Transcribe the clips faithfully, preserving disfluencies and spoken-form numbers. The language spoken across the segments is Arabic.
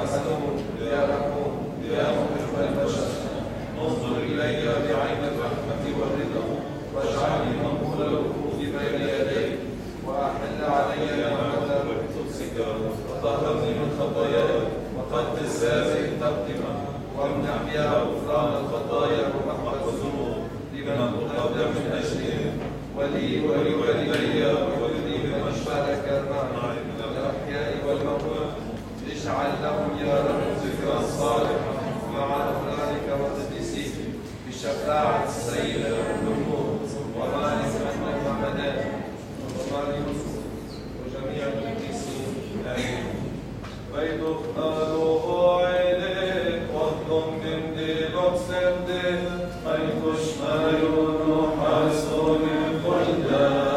حنون يا رحوم يا محب البشر، انظر إلي بعين الرحمة والرضا، واجعلني مقبول الركوع بين يديك، وأحل علي نعمة قدسك، وطهرني من خطاياي، وقدس هذه التقدمة، وامنح بها غفران الخطايا ومحو الذنوب لمن تقدم من أجلهم، ولي ولوالدي ولي بمن شارك معي الأحياء والموتى. اجعل لهم يا رب ذكرا صالحا مع أفرادك وقديسيك بشفاعة السيد الأمور ومالك محمدان وماريوس وجميع القديسين. آمين. بيتك قالوا إليك وضم من ديلوك سبدي ميتوش مايونو حاسوني قلدا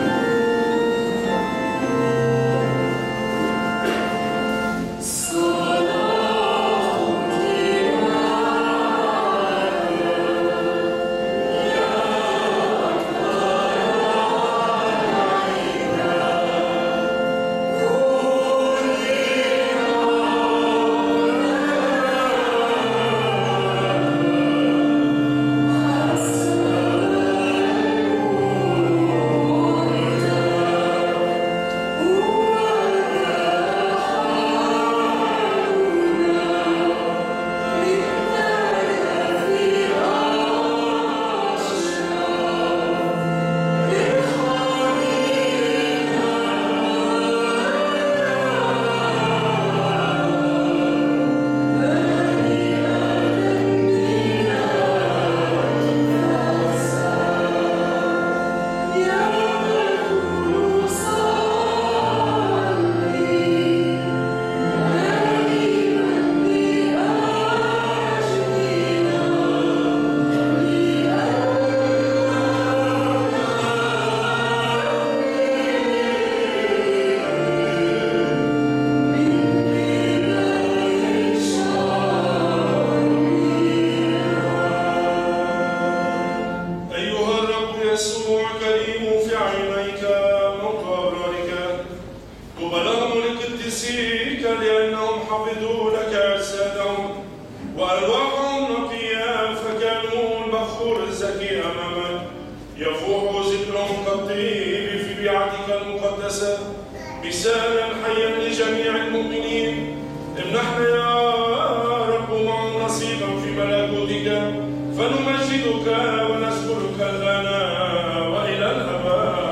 So حفظوا لك أجسادهم وأرواحهم نقية، فكانوا البخور الزكي أمامك يفوح ذكرهم كالطيب في بيعتك المقدسة مثالا حيا لجميع المؤمنين. امنحنا يا رب معهم نصيبا في ملكوتك فنمجدك ونذكرك الآن وإلى الأبد.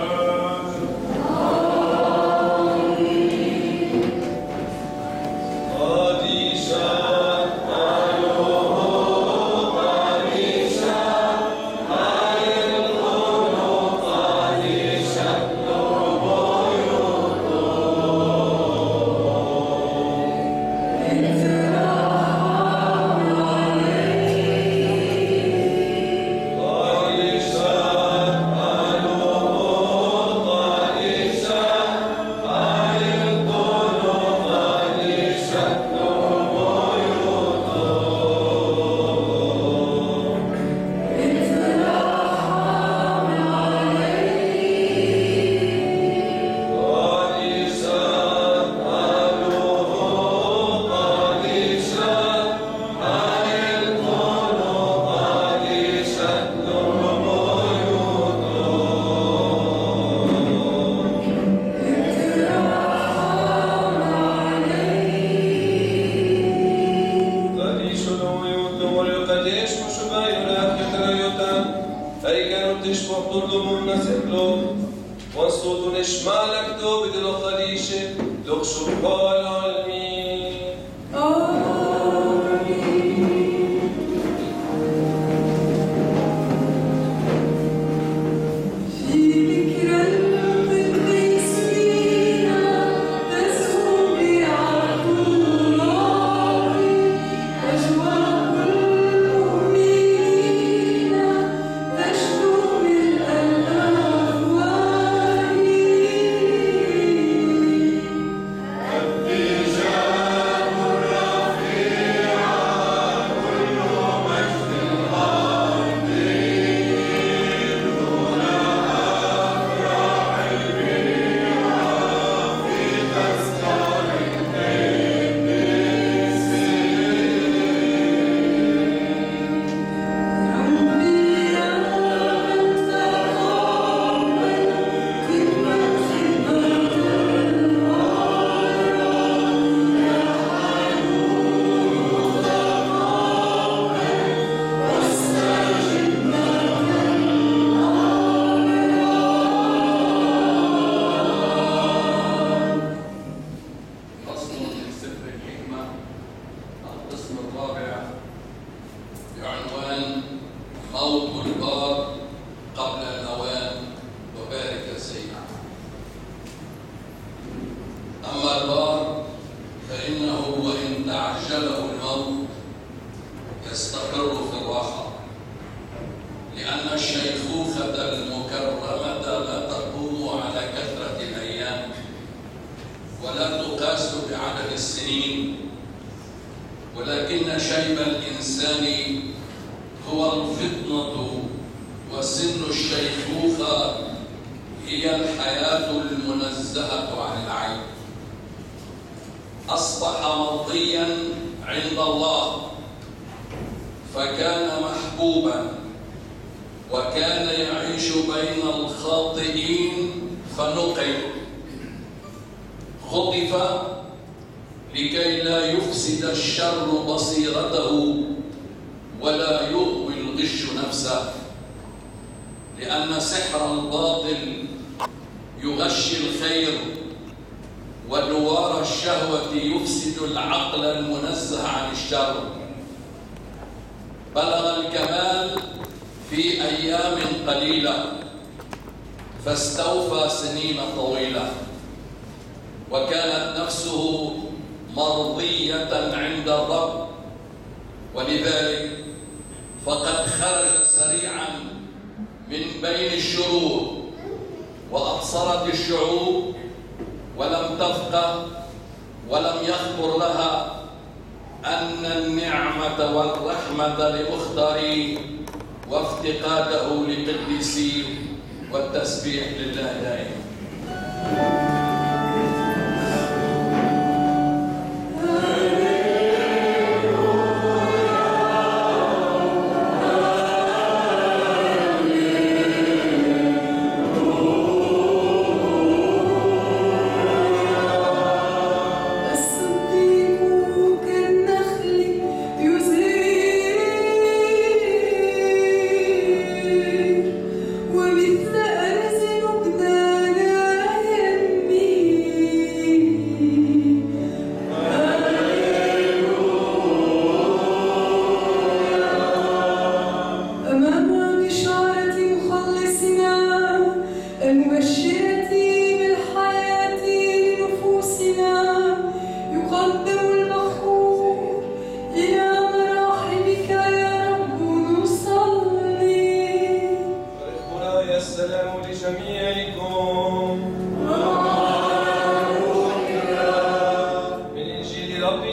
وافتقاده لقديسيه والتسبيح لله دائما.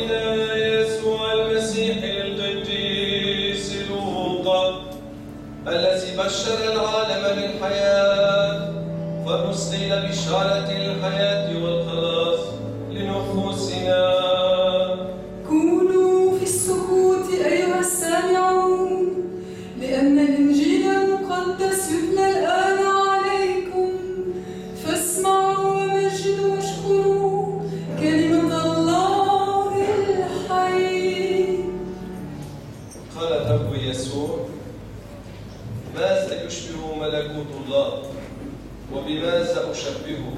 معلمنا يسوع المسيح القديس لوقا الذي بشر العالم بالحياة فنرسل بشارة الحياة والخلاص لنفوسنا. كونوا في السكوت أيها السامعون، لأن الإنجيل المقدس يتلى الآن عليكم، فاسمعوا ومجدوا واشكروا كلمة الله الحي. قال الرب يسوع: ماذا يشبه ملكوت الله وبماذا أشبهه؟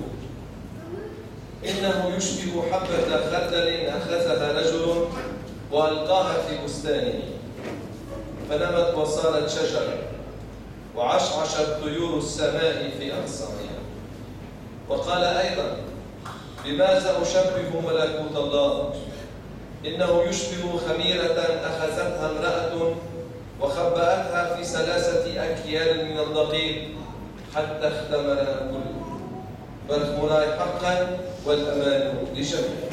إنه يشبه حبة خردل أخذها رجل وألقاها في بستانه، فنمت وصارت شجرة وعشعشت طيور السماء في أغصانها. وقال أيضا: بماذا أشبه ملكوت الله؟ إنه يشبه خميرة أخذتها امرأة وخبأتها في ثلاثة أكيال من الدقيق حتى اختمرها كله. فالخمراء حقا والأمان لجميع.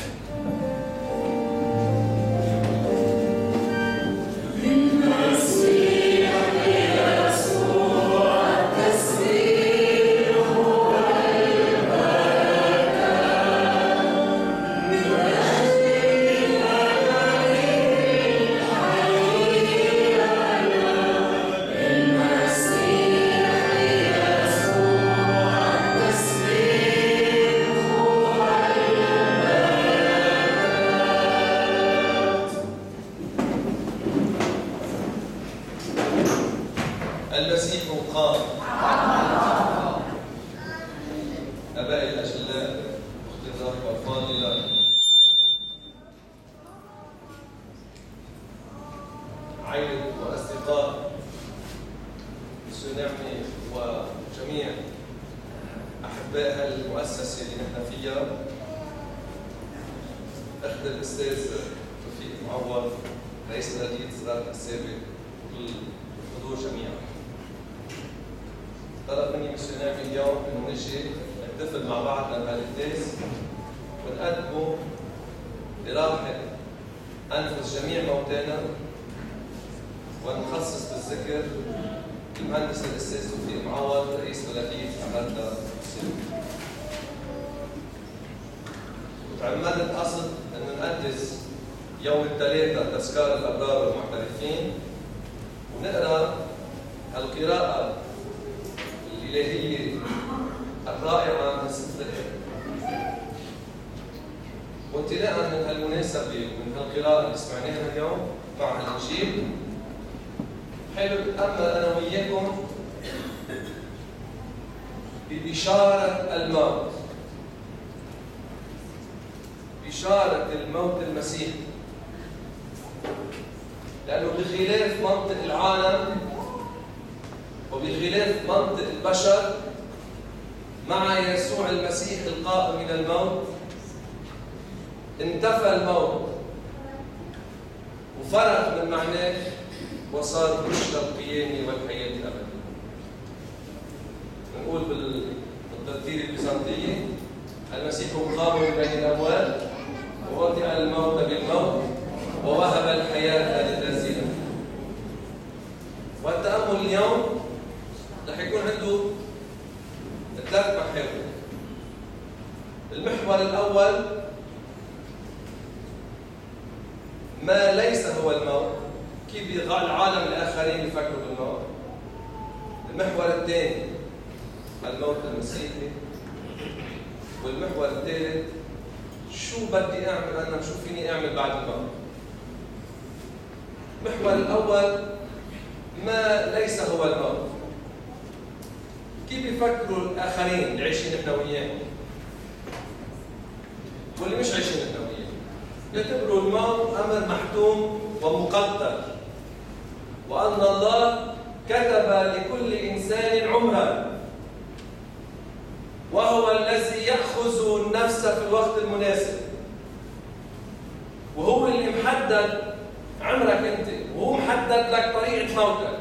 المسيح قام. أبائي الأجلاء، أختي الرحمة الفاضلة، عائلة وأصدقاء سنعمي وجميع أحباء المؤسسة اللي نحن فيها، أخت الأستاذ توفيق معوض رئيس بلدية زراعة السابق والحضور جميعا. طلب مني مسيونير اليوم انه نجي نحتفل مع بعض بهالقداس ونقدمه لراحة انفس جميع موتانا، ونخصص بالذكر المهندس الاستاذ توفيق معوض رئيس بلدية عمالة السابق. وتعمدت قصد انه نقدس يوم الثلاثاء تذكار الابرار والمعترفين، ونقرا القراءة الإلهية الرائعة من سفر الرؤيا. وانطلاقا من هالمناسبة ومن هالقراءة اللي سمعناها اليوم مع الإنجيل، حلو أتأمل أنا وياكم ببشارة الموت، بشارة الموت المسيحي، لأنه بخلاف منطق العالم وبخلاف منطق البشر، مع يسوع المسيح القائم من الموت انتفى الموت وفرغ من معناه وصار بشرى القيامة والحياة الأبدية. نقول بالترتيب البيزنطية: المسيح قام من بين الأموات ووطئ الموت بالموت ووهب الحياة للذين. والتأمل اليوم رح يكون عنده ثلاث محاور. المحور الأول ما ليس هو الموت، كيف العالم الآخرين يفكروا بالموت. المحور الثاني الموت المسيحي. والمحور الثالث شو بدي أعمل أنا، شو فيني أعمل بعد الموت. المحور الأول ما ليس هو الموت، كيف يفكروا الآخرين اللي عايشين احنا وياهم واللي مش عايشين احنا وياهم. يعتبروا الموت أمر محتوم ومقدر، وأن الله كتب لكل إنسان عمرا، وهو الذي يأخذ النفس في الوقت المناسب، وهو اللي محدد عمرك أنت، وهو محدد لك طريقة موتك.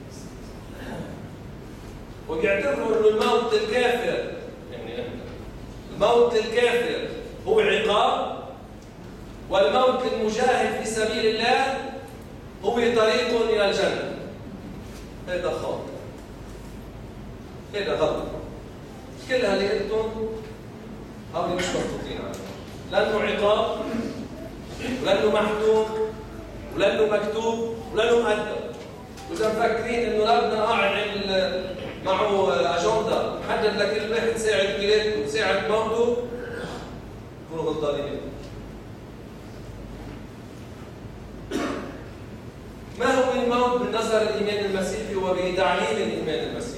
وبيعتبروا انه الموت الكافر، يعني الموت الكافر هو عقاب، والموت للمجاهد في سبيل الله هو طريق إلى الجنة. هذا خاطئ، هذا غلط. كل اللي قلتم هؤلاء مش مضبوطين عليه، لأنه عقاب ولأنه محتوم ولأنه مكتوب ولأنه مؤدب. وإذا مفكرين إنه ربنا قاعد معه أجندة محدد لكل واحد ساعة ميلاده وساعة موته، يكونوا غلطانين. ما هو الموت بالنظر الإيمان المسيحي وبتعليم الإيمان المسيحي؟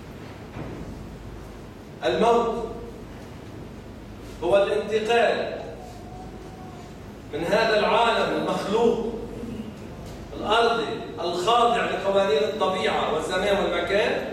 الموت هو الانتقال من هذا العالم المخلوق الأرضي الخاضع لقوانين الطبيعة والزمان والمكان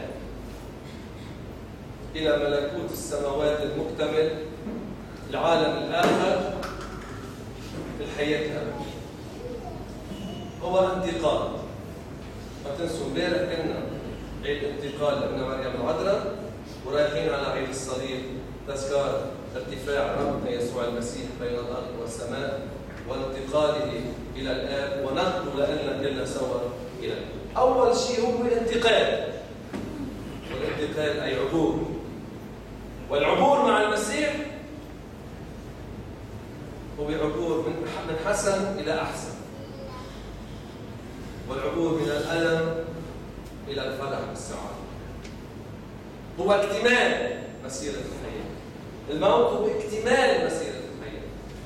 إلى ملكوت السماوات المكتمل، العالم الآخر، الحياة الأبدية. هو انتقال. ما تنسوا امبارح كنا عيد انتقال لابن مريم العذراء، ورايحين على عيد الصليب، تذكار ارتفاع ربنا يسوع المسيح بين الأرض والسماء وانتقاله إلى الآب ونقله لنا كلنا سوا إلى الآب. أول شيء هو الانتقال، والانتقال أي عبور، والعبور مع المسيح هو عبور من حسن إلى أحسن، والعبور من الألم إلى الفرح والسعادة. هو اكتمال مسيرة الحياة. الموت هو اكتمال مسيرة الحياة.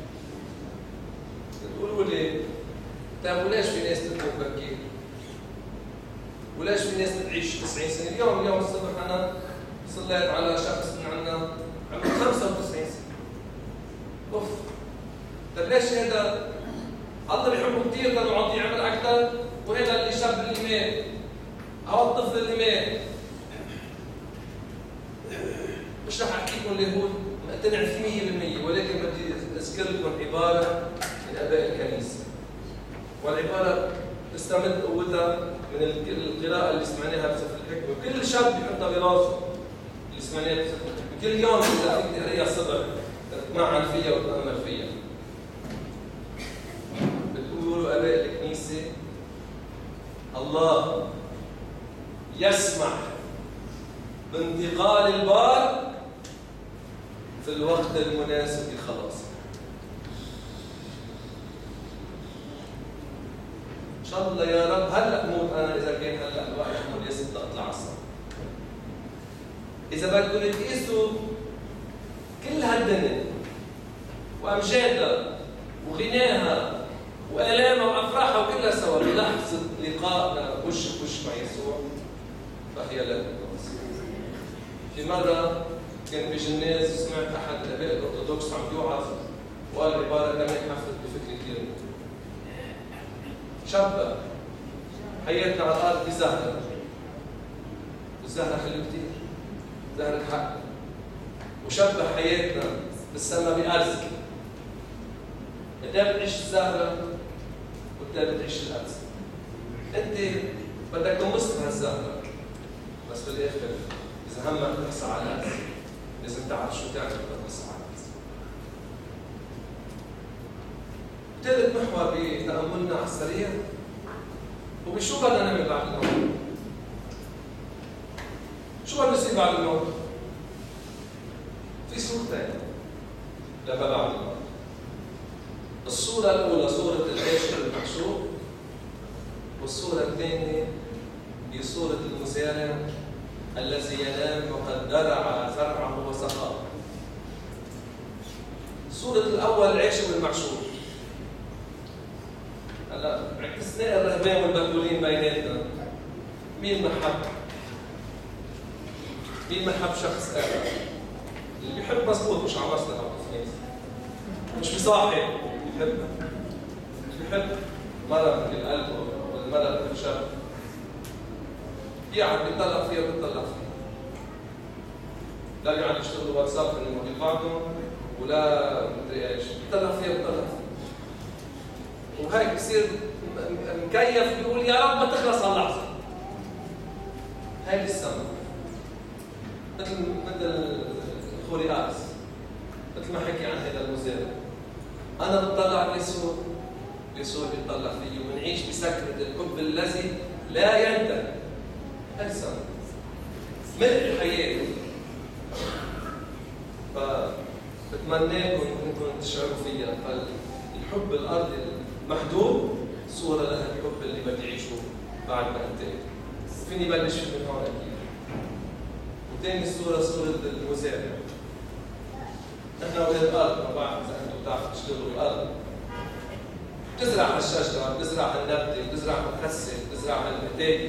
تقولوا لي طيب وليش في ناس تموت بكير؟ وليش في ناس تعيش تسعين سنة؟ اليوم اليوم الصبح أنا صليت على شخص من عندنا عمره خمسة وتسعين سنة. أوف. طيب ليش هذا؟ الله بيحبه كثير لأنه يعطيه عمر أكثر، وهذا اللي شاب اللي مات أو الطفل اللي مات. مش رح أحكي لكم اللي هو مقتنع فيه مية بالمية، ولكن بدي أذكر لكم عبارة من آباء الكنيسة، والعبارة تستمد قوتها من القراءة اللي سمعناها بسفر الحكمة. كل شاب بيحطها براسه اللي سمعناها بسفر الحكمة، كل يوم إذا فيك تقريها الصبح تتمعن فيها وتتأمل فيها. بتقولوا آباء الكنيسة الله يسمح بانتقال البار في الوقت المناسب لخلاصه. ان شاء الله يا رب هلا موت انا اذا كان هلا الوقت مناسب لاطلع الصبح. اذا بدكم تقيسوا كل هالدنيا وامجادها وغناها والامها وافراحها وكلها سوا بلحظه لقائنا وش وش مع يسوع فهي لا تقاس. في مره كان بجناز سمعت احد الاباء الارثوذكس عم يوعظ وقال عباره كمان حفلت بفكر كثير. شبه حياتنا على الارض بزهره، والزهره حلوه كثير، زهره حق. وشبه حياتنا بالسماء بارز. قد بتعيش الزهره وقد بتعيش الارز. انت بدك تنبسط بهالزهره، بس بالاخر اذا همك تحصى على الارز لازم تعرف شو تعمل بتحصى على الارز. ثالث محور بتأملنا على السريع هو شو بدنا نعمل بعد الموت؟ شو بدنا نصير بعد الموت؟ في صورتين لما بعد الموت. الصورة الأولى صورة العاشق المحشور، والصورة الثانية هي صورة المزارع الذي ينام وقد درع زرعه وسقاه. صورة الأول العاشق المحشور. هلا عكسنا الرهبان والبتولين بيناتنا. مين محب؟ مين محب شخص آخر؟ اللي بيحب مظبوط مش عم مصلحة وخلاص. مش بصاحب بيحب. مش بيحب مرة مثل القلب والمرة مثل شاب. يقعد بيطلع فيها وبيطلع فيها. لا بيقعد يشتغلوا واتساب انه بعضهم ولا مدري ايش، بيطلع فيها وبيطلع فيها. وهيك بصير مكيف بيقول يا رب ما تخلص هاللحظة. هاي السما مثل مثل الخورياس، مثل ما حكي عن هذا المزارع. أنا بتطلع بيسوع، يسوع بيطلع فيه، ونعيش بسكرة الحب الذي لا ينتهي. هلسا ملء حياتي. فبتمناكم انكم تشعروا فيها. فالحب الارضي المحدود صورة لها الحب اللي بدي اعيشه بعد ما انتهي. فيني بلش من هون اكيد. وثاني صورة صورة المزارع. نحن اولاد الارض، ما بعرف اذا انتم بتعرفوا تشتغلوا بالارض. بتزرع هالشجرة، بتزرع هالنبتة، بتزرع هالخسة، بتزرع هالنتايج.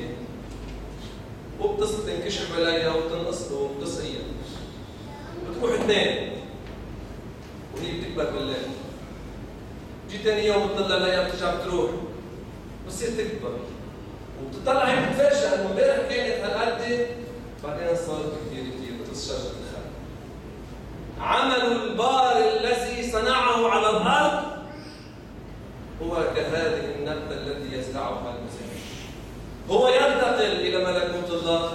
وبتصل تنكشف عليها وبتنقصها وبتسقيها. بتروح اثنين وهي بتكبر بالليل. بتجي ثاني يوم بتطلع عليها بترجع بتروح بتصير تكبر. وبتطلع هيك بتتفاجئ انه امبارح كانت هالقد بعدين صارت كثير كثير مثل شجرة الخل. عمل البار الذي صنعه على الارض هو كهذه النبتة التي يزرعها المزارع. هو ينتقل إلى ملكوت الله،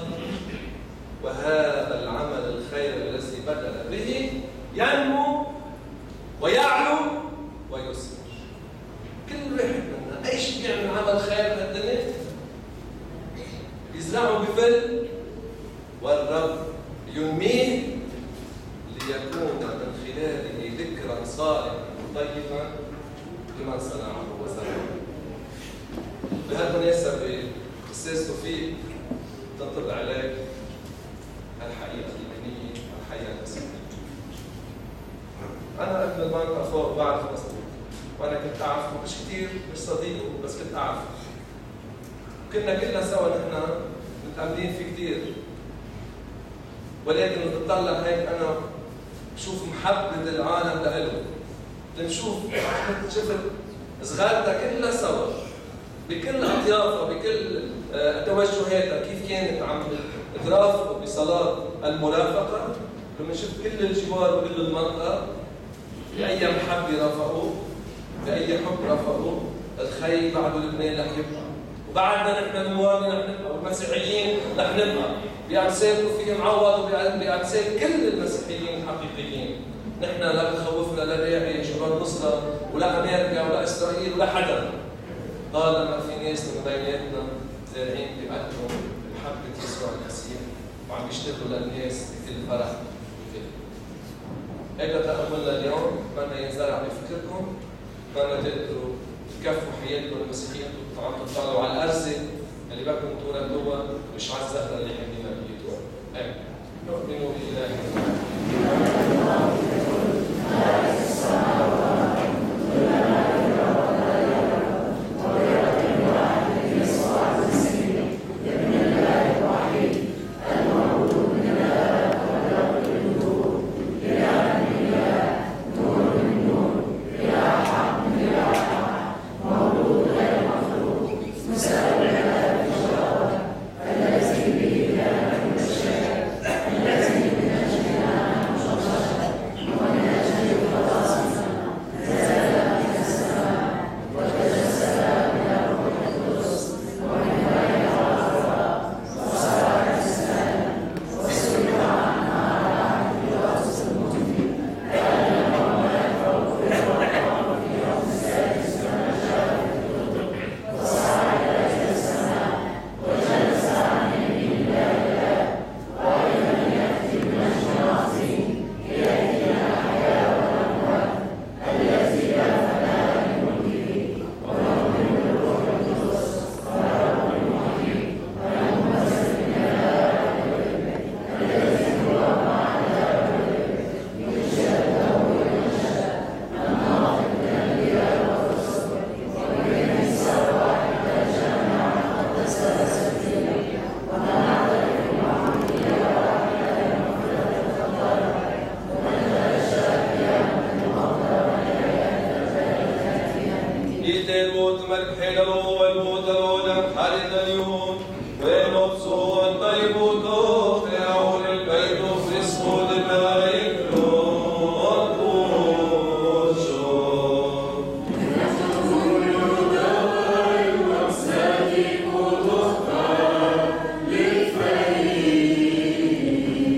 وهذا العمل الخير الذي بدأ به ينمو ويعلو ويثمر. كل واحد منا أي شيء بيعمل عمل خير بهالدنيا يزرعه بفل، والرب ينميه ليكون من خلاله ذكرا صالحا طيبا لمن صنعه وزرعه. بهالمناسبة أستاذ توفيق تنطبق عليك الحقيقة الإيمانية والحقيقة الإسلامية. أنا ابن البنك أفور بعرف مصدوق، وأنا كنت أعرفه مش كثير، مش صديقه بس كنت أعرفه. كنا كلنا سوا نحن متأملين فيه كثير، ولكن بتطلع هيك أنا بشوف محبة العالم لإله. بنشوف شفت صغارتها كلها سوا بكل أطيافها بكل توجهاتها كيف كانت عم ترافقوا بصلاة المرافقة. لما شفت كل الجوار وكل المنطقة بأي محبة رافقوه، بأي حب رافقوه. الخي بعده لبنان رح يبقى، وبعدنا نحن الموالي رح نبقى، والمسيحيين رح نبقى بأمثال توفيق معوض وبأمثال كل المسيحيين الحقيقيين. نحن لا بخوفنا لا داعش ولا النصرة ولا أمريكا ولا إسرائيل ولا حدا، طالما في ناس من بيناتنا زارعين بقلبهم بمحبة يسوع المسيح وعم بيشتغلوا للناس بكل فرح وكل. هيدا تأملنا اليوم، بتمنى ينزرع بفكركم، بتمنى تقدروا تكفوا حياتكم المسيحية وعم تطلعوا على الأرزة اللي بدكم تولدوها مش على الزهرة اللي حاملينها بإيدكم. آمين. نؤمن بالله.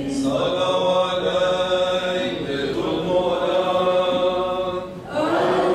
Oh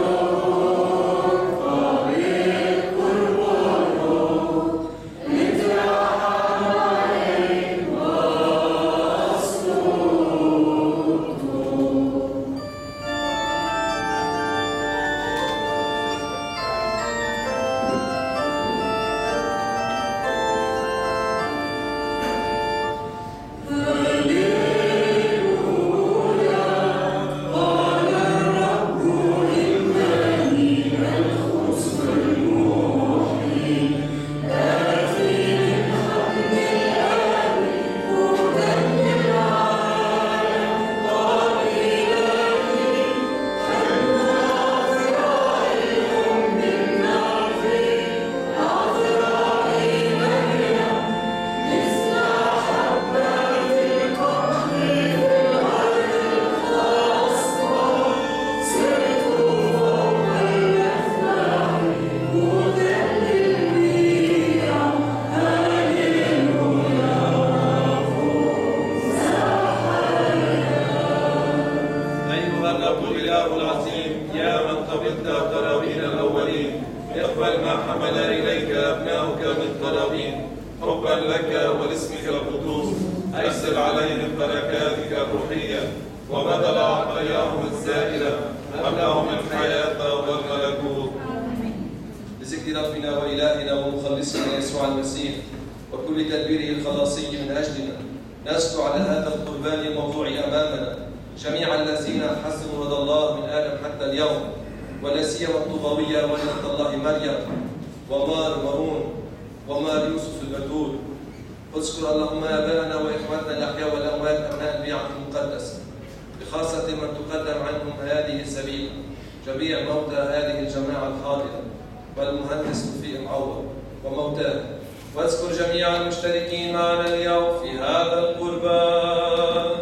اقبل ما حمل إليك أبناؤك من طلبين حبا لك ولاسمك القدوس. أيسر عليهم بركاتك الروحية وبدل عطاياهم الزائلة أملهم الحياة والملكوت. بذكر ربنا وإلهنا ومخلصنا يسوع المسيح وكل تدبيره الخلاصي من أجلنا نشكر على هذا القربان الموضوع أمامنا جميع الذين حسنوا رضا الله من آدم حتى اليوم، ولا سيما الطوباوية ولدة الله مريم ومار مارون ومار يوسف البتول. اذكر اللهم آباءنا وإخواتنا الأحياء والأموات أبناء البيعة المقدسة، بخاصة من تقدم عنهم هذه السبيل، جميع موتى هذه الجماعة الحاضرة والمهندس توفيق معوض وموتاه. واذكر جميع المشتركين معنا اليوم في هذا القربان.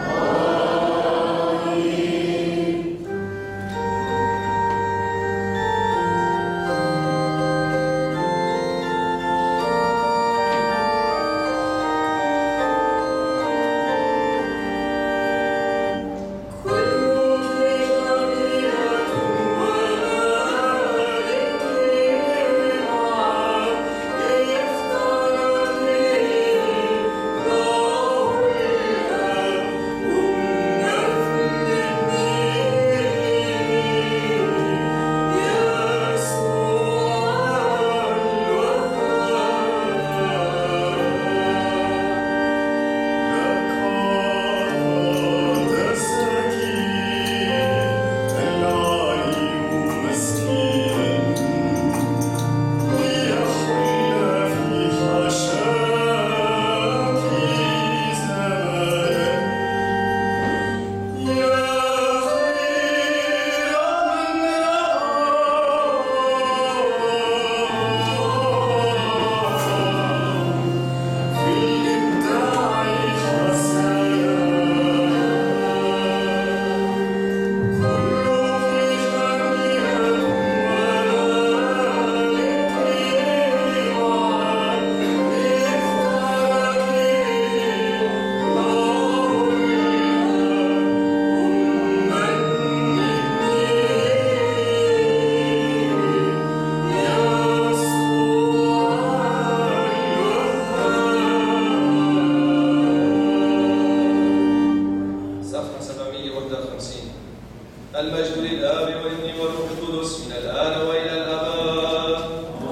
المجد للآب والابن والروح القدس من الآن وإلى الأبد.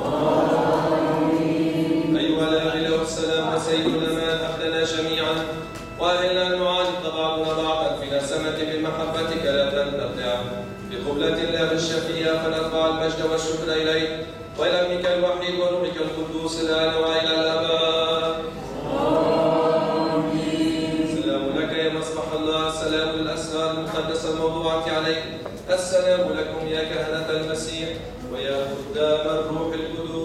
آمين. أيها الآخوة والسلام وسيدنا ما أحدنا جميعا وأهلنا أن نعالج بعضنا بعضا في نسمة بمحبتك لا تنقطع بقبلة الله الشفيع، فنرفع المجد والشكر إليك وإلى ابنك الوحيد وروحك القدوس الآن وإلى الأبد. آمين. سلام لك يا مصباح الله، سلام الأسرار المقدسة الموضوعة عليك، السلام لكم يا كهنة المسيح ويا خدام الروح القدوس.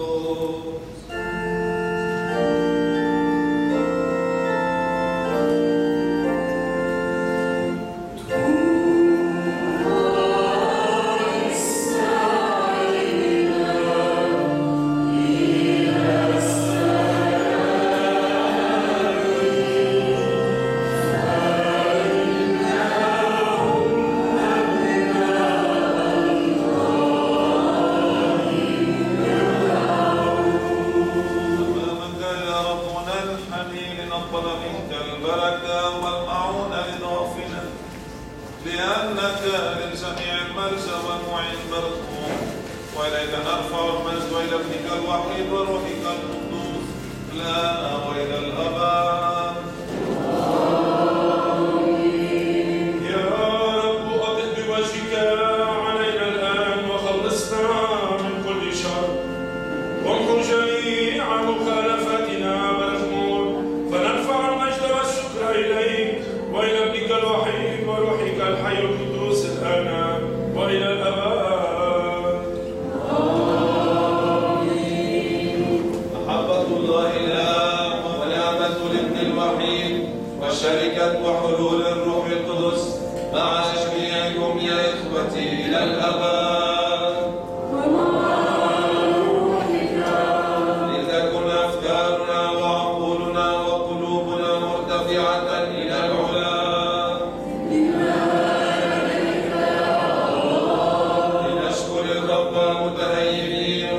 متهيئين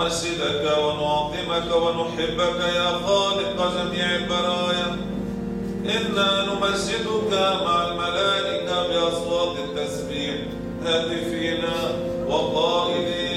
نمجدك ونعظمك ونحبك يا خالق جميع البرايا. إنا نمجدك مع الملائكة بأصوات التسبيح هاتفين وقائلين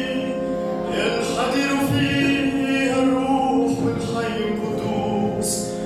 ينحدر فيها الروح الحي القدوس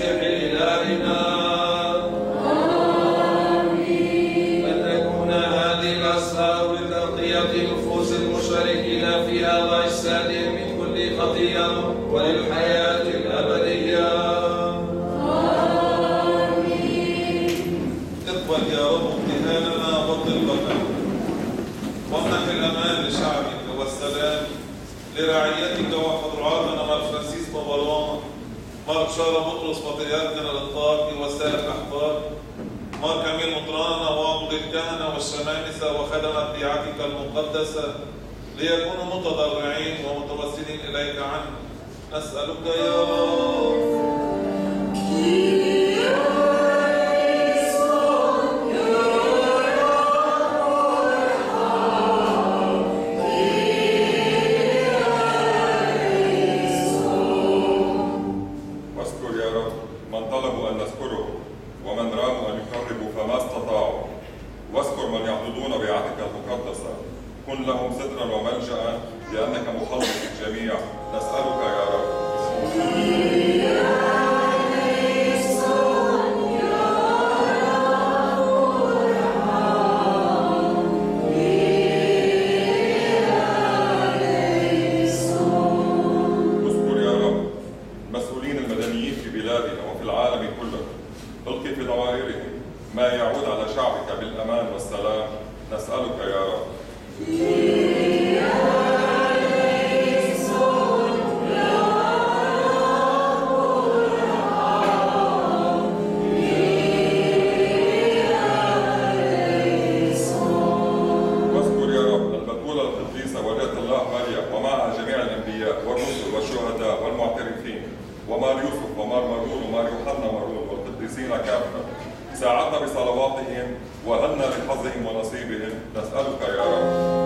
المسيح إلهنا. آمين. أن تكون هذه الأسرار لتنقية نفوس المشاركين في هذا السادس من كل خطيئة وللحياة الأبدية. آمين. اقبل يا رب امتهاننا وطلبنا، وامنح الأمان لشعبك والسلام لرعيتك وحضراتنا مع فرانسيس بابالاما، مع بشارة بطرس بطريركنا للطاقي وسائر الأحبار، مع كميل مطراننا وعضو الكهنة والشمامسة وخدمة بيعتك المقدسة، ليكونوا متضرعين ومتوسلين إليك عنه. نسألك يا رب. كن لهم سترا وملجأ لأنك مخلص الجميع. نسألك يا رب. اذكر يا رب المسؤولين المدنيين في بلادنا وفي العالم كله، القي في ضمائرهم ما يعود على شعبك بالأمان والسلام. نسألك يا رب. ومار يوسف ومار مارون ومار يوحنا مارون والقديسين كافة، ساعدنا بصلواتهم وهلنا بحظهم ونصيبهم. نسألك يا رب.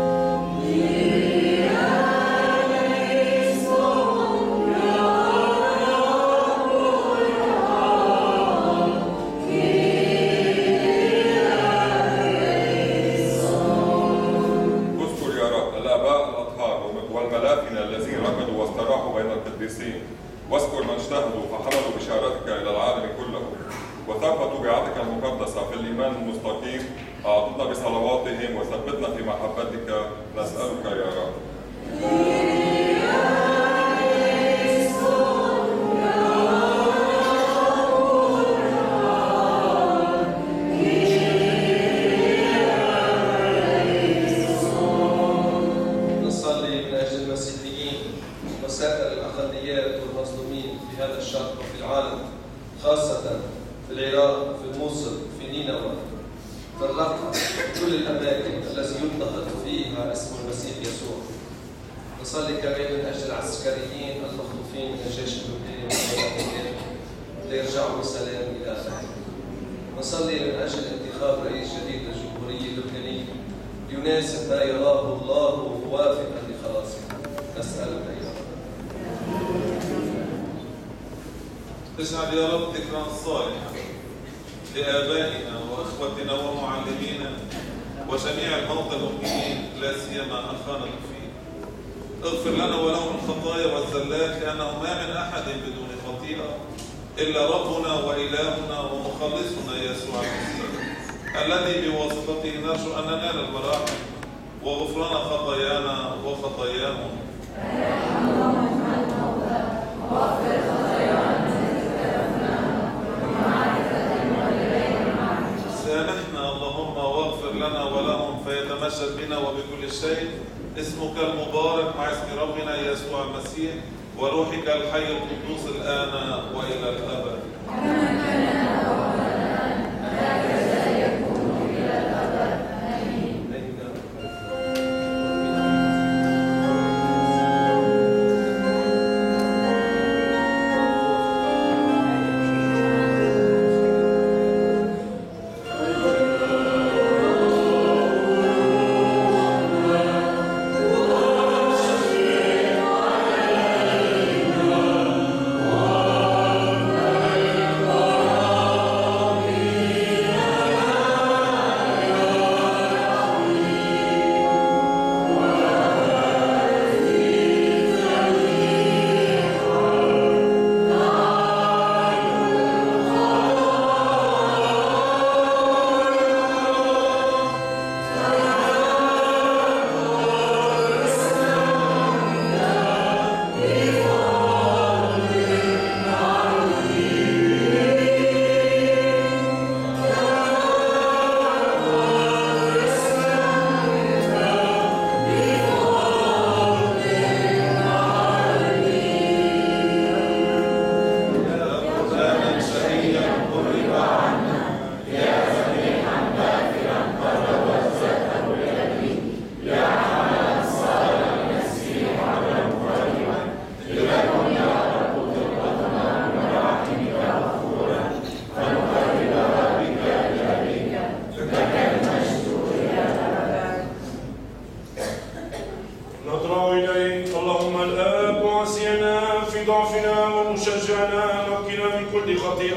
اذكر يا رب الآباء الأطهار والملافنة الذين ركضوا واستراحوا بين القديسين، واذكر من اجتهدوا فحملوا بشارتك إلى العالم كله وثبتوا بيعتك المقدسة في الإيمان المستقيم. أعطنا بصلواتهم وثبتنا في محبتك. نسألك يا رب. نصلي من أجل المسيحيين وسائر الأقليات والمظلومين في هذا الشرق وفي العالم، خاصة في العراق، في الموصل، في نينوى، في الرقة، في كل الأماكن التي يضطهد فيها اسم المسيح يسوع. نصلي كمان من أجل العسكريين المخطوفين من الجيش اللبناني ليرجعوا بسلام إلى أهلهم. نصلي من أجل انتخاب رئيس جديد للجمهورية اللبنانية يناسب ما يراه الله موافقا لخلاصه. نسألك يا رب. اجعل يا رب ذكرا صالحا لآبائنا وإخوتنا ومعلمينا وجميع الموتى المؤمنين، لا سيما أخانا الفيه. اغفر لنا ولهم الخطايا والزلات، لأنه ما من أحد بدون خطيئة إلا ربنا وإلهنا ومخلصنا يسوع المسيح، الذي بواسطته نرجو أن ننال المراحم وغفران خطايانا وخطاياهم. سامحنا اللهم واغفر لنا ولهم فيتمجد بنا وبكل شيء اسمك المبارك مع اسم ربنا يسوع المسيح وروحك الحي القدوس الآن وإلى الأبد. Oh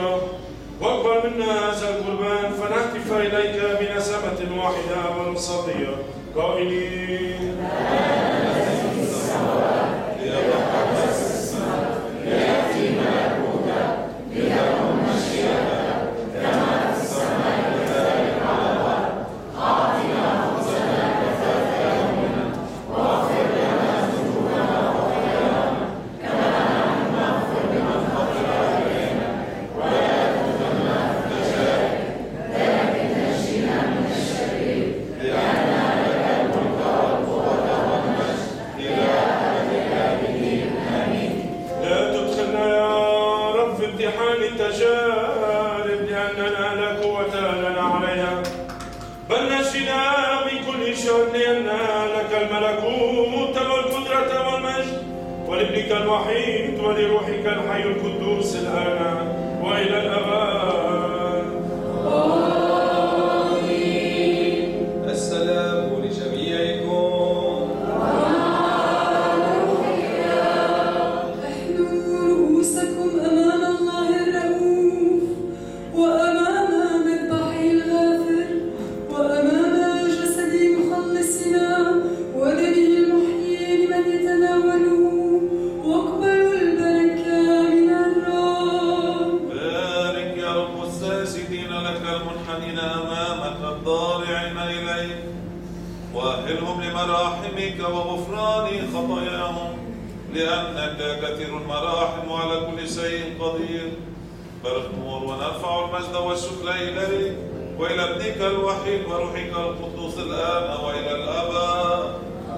الرب واقبل منا هذا القربان فنهتف إليك بنسمة واحدة ونصلي قائلين ولابنك الوحيد ولروحك الحي القدوس الآن وإلى الأبد. آمين. السلام لجميعكم. احنوا رؤوسكم أمام الله الرؤوف وأمام مذبحه الغافر وأمام جسد مخلصنا ودمه المحيي لمن يتناوله. واقبلوا البركة من الرب. بارك يا رب الساجدين لك المنحنين أمامك الضارعين إليك وأهلهم لمراحمك وغفران خطاياهم لأنك كثير المراحم وعلى كل شيء قدير. فنخمر ونرفع المجد والشكر إليك وإلى ابنك الوحيد وروحك القدوس الآن وإلى الأبد.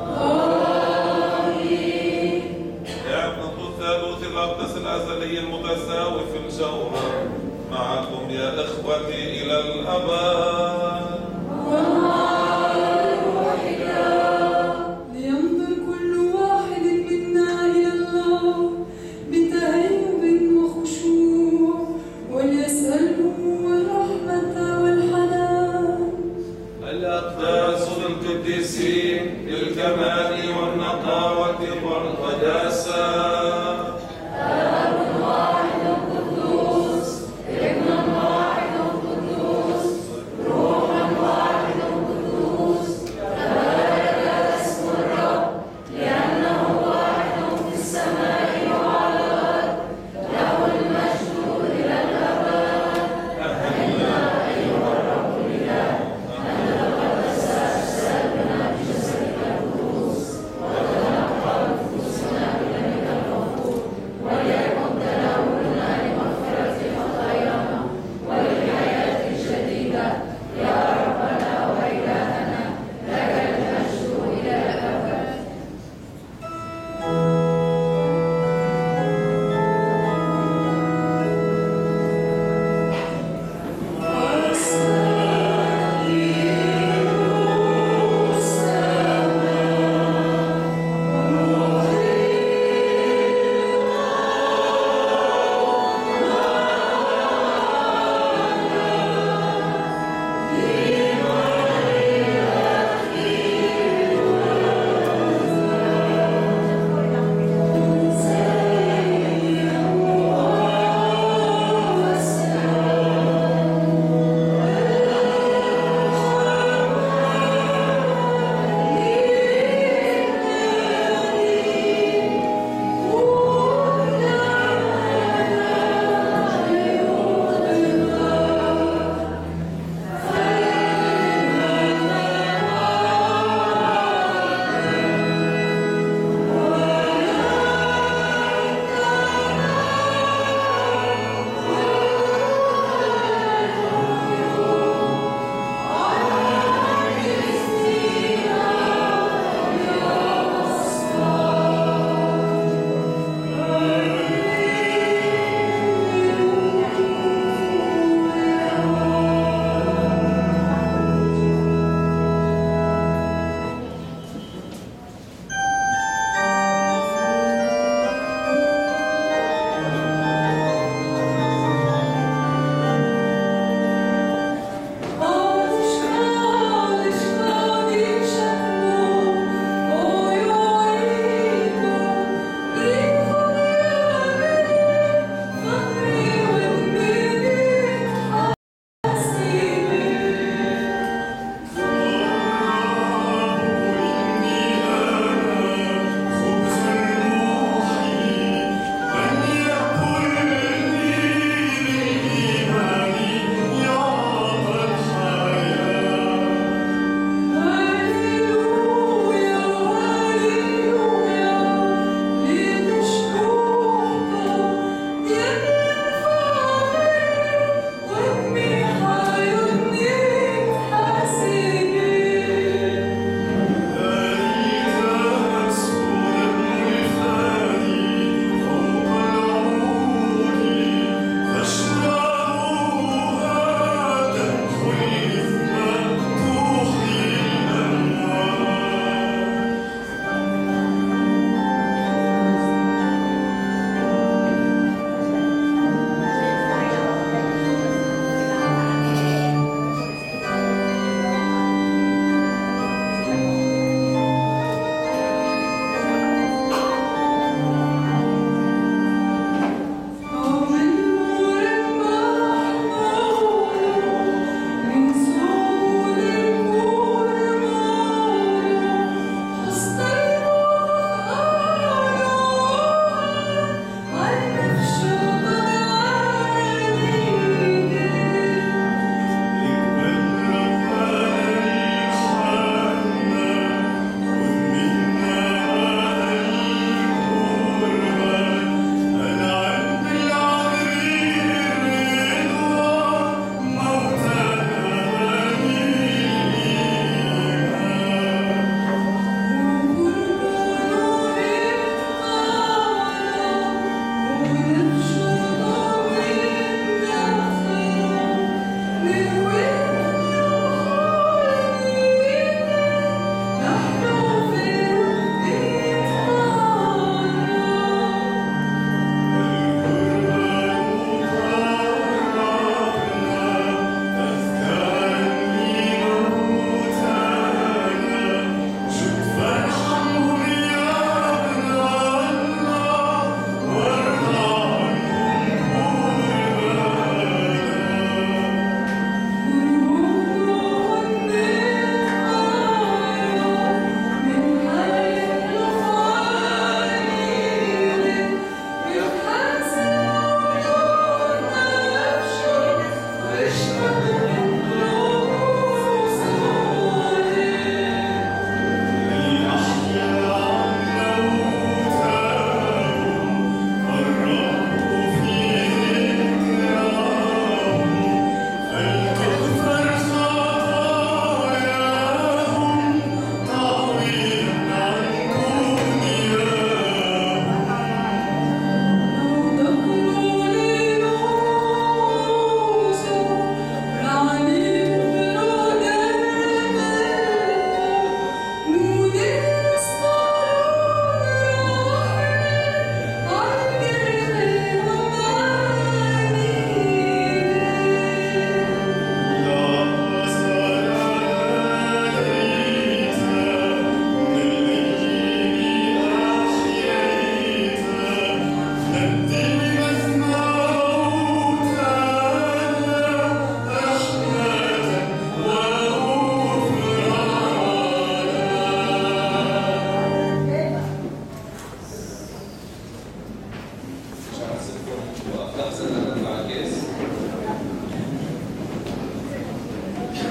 الثالوث الأقدس الأزلي المتساوي في الجوهر معكم يا إخوتي إلى الأبد. ومع روحك لينظر كل واحد منا إلى الله بتهيب وخشوع وليسأله الرحمة والحنان. الأقداس القديسين للكمال والنقاوة والقداسة. واحد قدوس ابن واحد قدوس روح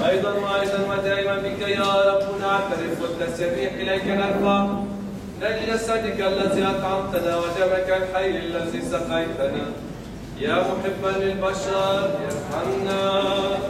أيضا وأيضا ودائما بك يا رب نعترف والتسبيح إليك نرفع لأجل جسدك الذي أطعمتنا ودمك الحي الذي سقيتنا. يا محبا للبشر ارحمنا.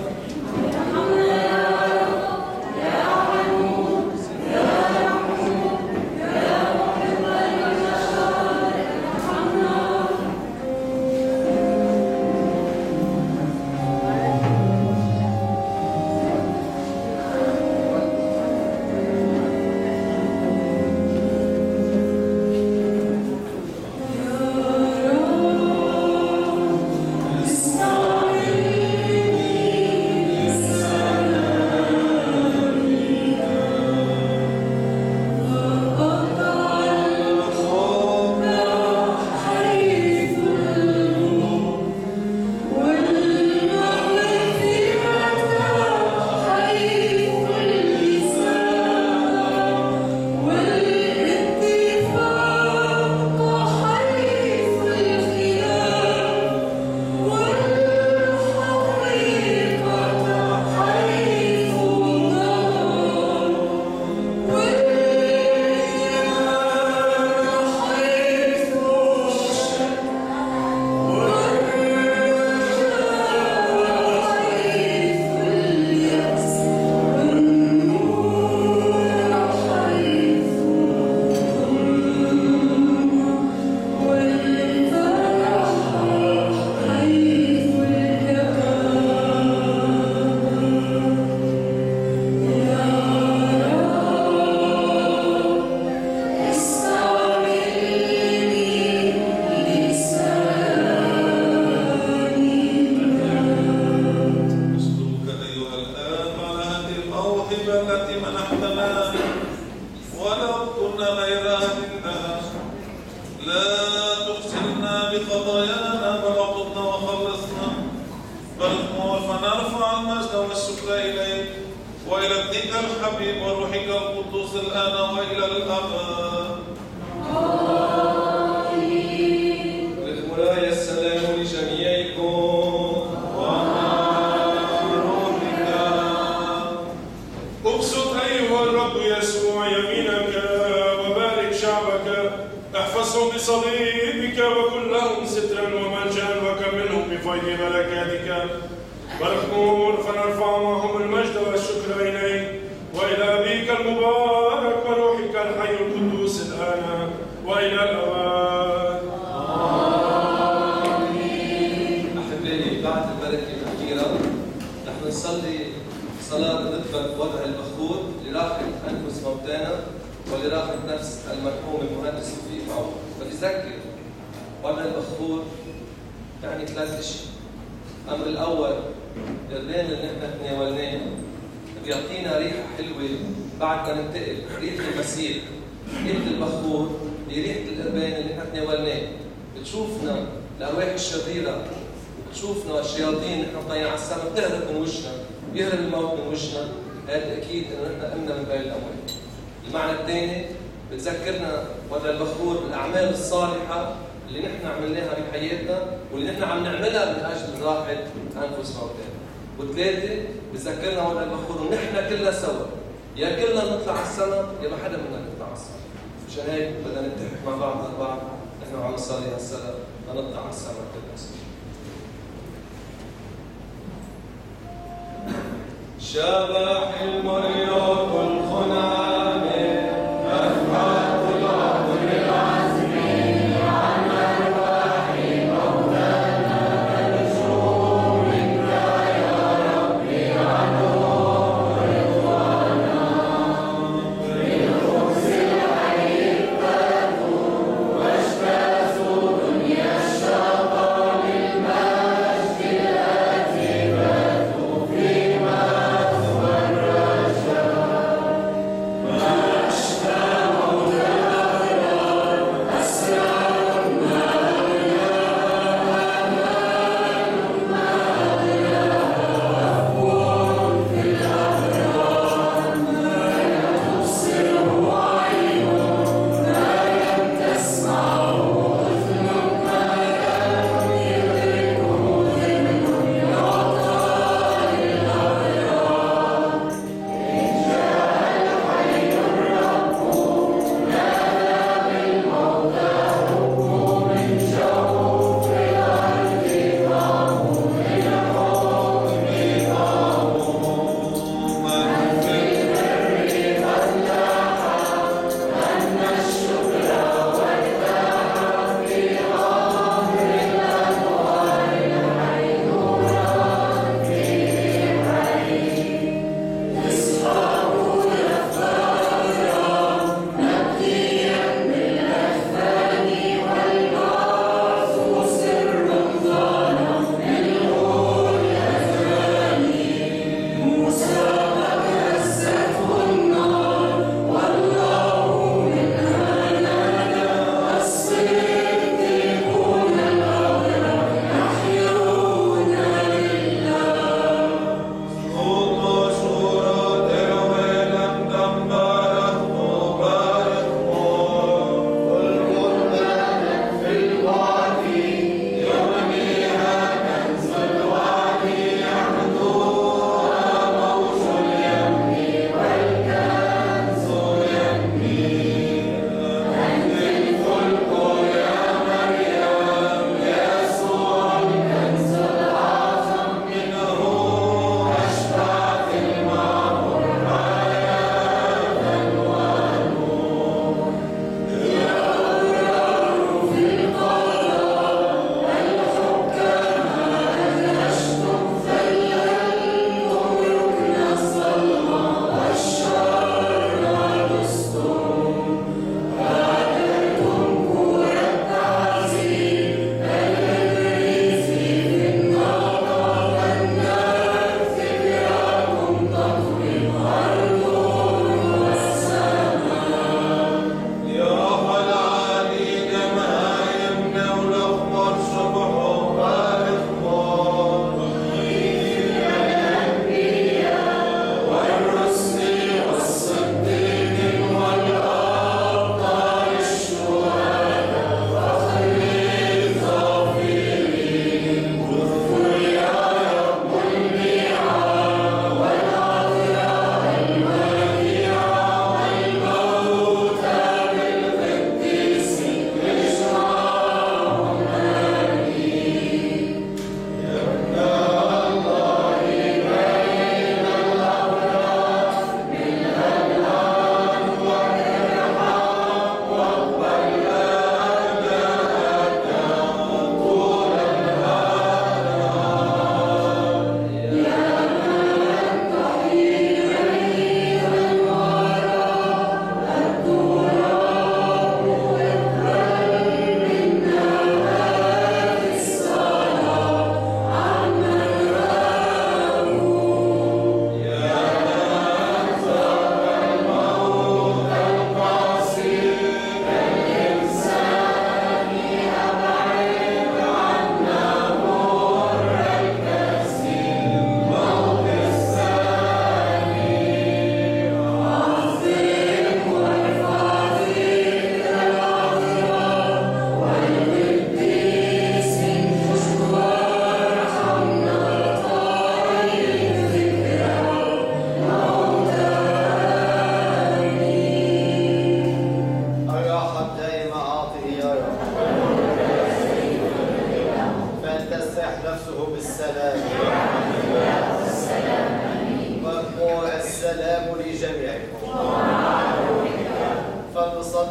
بتذكرنا وضع البخور بالاعمال الصالحه اللي نحن عملناها بحياتنا واللي نحن عم نعملها من اجل راحه انفس موتانا. وثلاثه بتذكرنا وضع البخور ونحن كلنا سوا يا كلنا نطلع على السماء يا ما حدا منا يطلع على السماء. مشان هيك بدنا نتفق مع بعض البعض نحن عم نصلي هالسنه لنطلع على السماء كلنا سوا. شبح المريض الخنعان أفعال العمر العزم عن أرواح مولانا نرجو منك يا ربي عنهم رضوانا بالخبز العفة واجتاز دنيا الشقاء للمجد الآتي فيما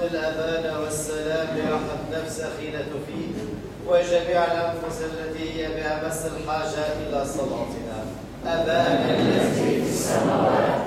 الأبان والسلام راحت نفس أخينا توفيق وجميع الأنفس التي هي بأمس الحاجة إلى صلاتنا. أبانا الذي في السماوات